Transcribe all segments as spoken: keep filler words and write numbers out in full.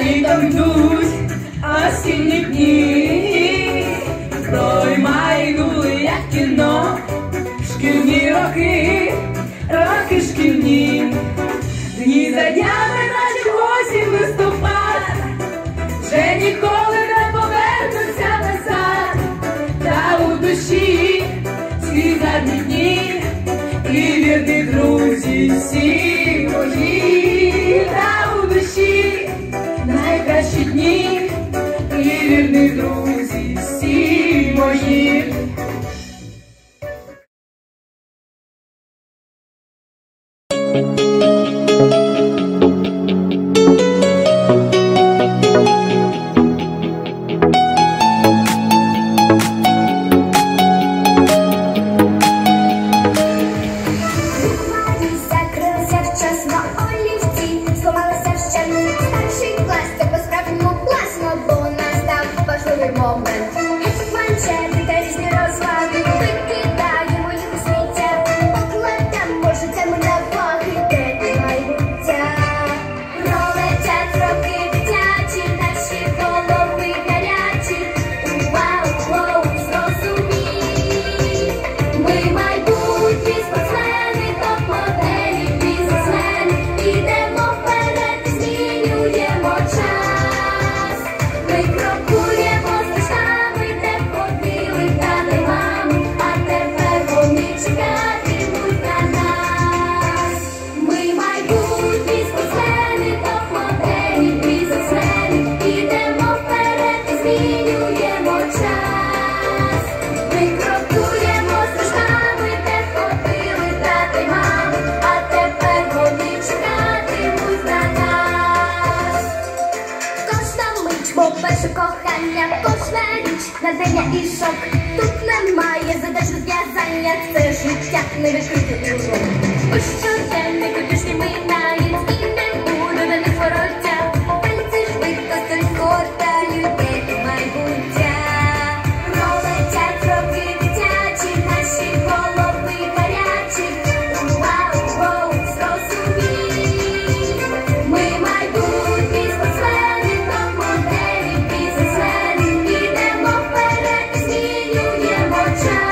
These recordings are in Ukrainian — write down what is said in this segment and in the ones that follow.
літом йдуть осінні дні, проймайнули, як кіно, шкільні роки, роки шкільні. Дні за днями, наче осінь, листопад, вже ніколи не повернуться назад. Та у душі ці гарні дні, і вірні друзі всі мої. Та у душі найкращі дні, і вірні друзі всі мої. Це життя не відкритий урок. Ось щоденник у душі минає, і не буде на них вороття. Пальці швидко скота людей до майбуття. Пролетять роки дитячі, наші голови гарячі. Вау, воу, зрозумій. Ми майбутні спортсмени, топ-моделі, бізнесмени. Ідемо вперед і змінюємо час.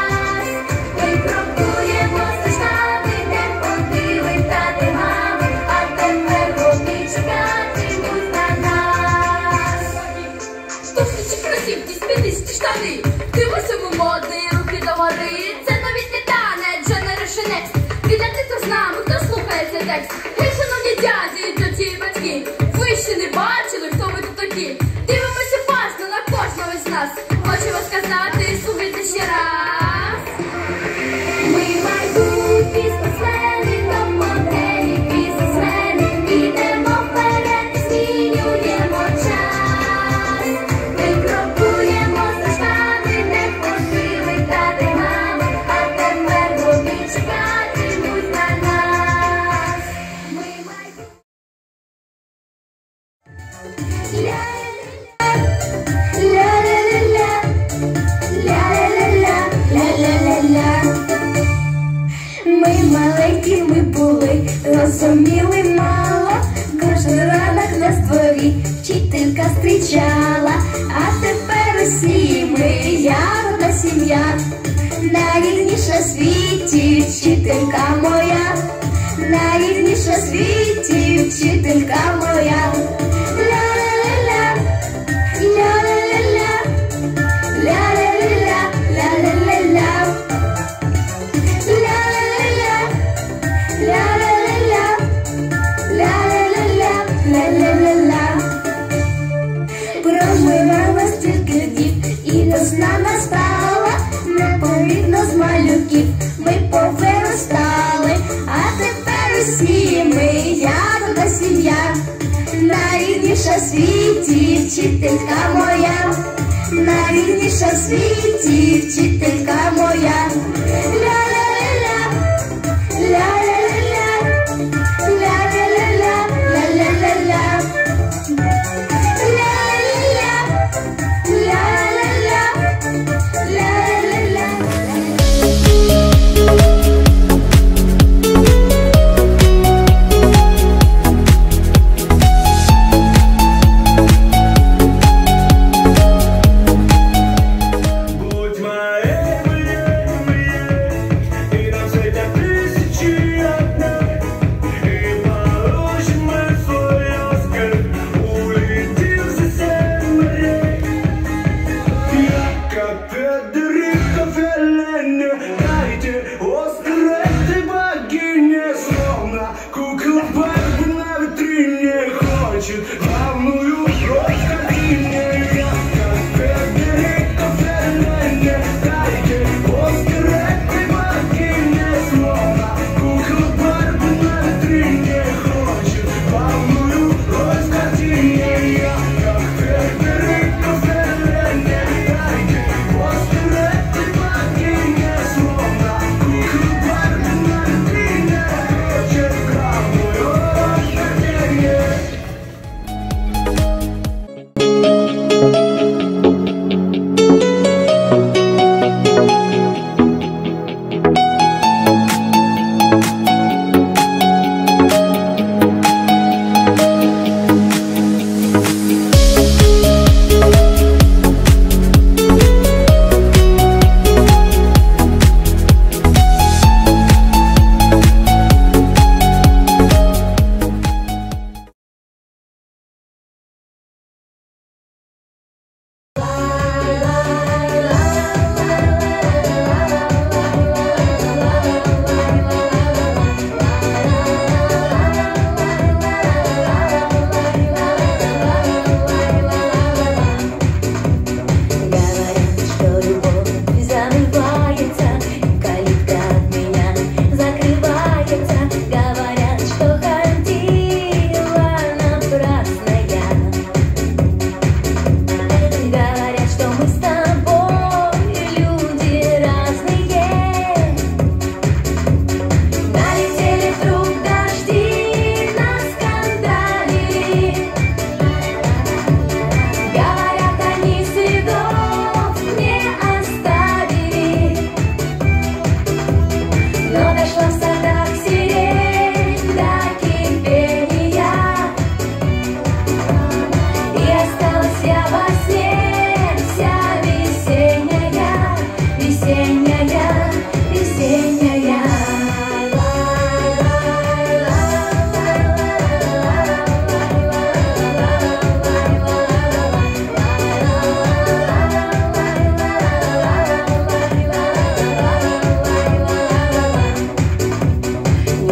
Штани, дивися модний, руки до гори. Це новітній танець, Generation Next. Від артистів з нами, хто слухає цей текст. Ви, шановні дяді, тоді батьки, ви ще не бачили, хто ви тут такі. Дивимося уважно на кожного із нас. Хочу вас сказати, слухайте ще раз. Ми майбутні спортсмени, топ-моделі, бізнесмени. Ідемо вперед і змінюємо час. Ми крокуємо стежками, не ходили тати мами, а тепер вони чекатимуть на нас. Ми майбутні. Ля-ля-ля, ля-ля-ля, ля-ля-ля-ля. Ми маленькі, ми були, розуміли мало. Кожен ранок на дворі вчителька зустрічала. А тепер усі ми ягодна сім'я. Найрідніша в світі вчителька моя. Найрідніша в світі вчителька моя. Ля-ля-ля-ля, ля-ля-ля-ля, ля-ля-ля-ля, ля-ля-ля-ля. Промивала стільки днів і до сна нас спала. Непомітно з малюків ми повиростали. А тепер усі ми ягодна сім'я. Найрідніша в світі вчителька моя. Найрідніша в світі вчителька моя. Ля-ля-ля-ля, ля-ля-ля-ля, ля-ля-ля-ля, ля-ля-ля-ля. главную роль в картине. Я как Федерико Феллини, дайте постирать богине, словно кукла Барби на витрине хочет главную роль в картине. Я как Федерико Феллини, дайте постирать богине, словно кукла Барби на витрине хочет главную роль в картине.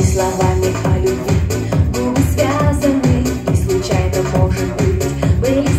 Словами о любви губы связаны, и случайно, может быть, были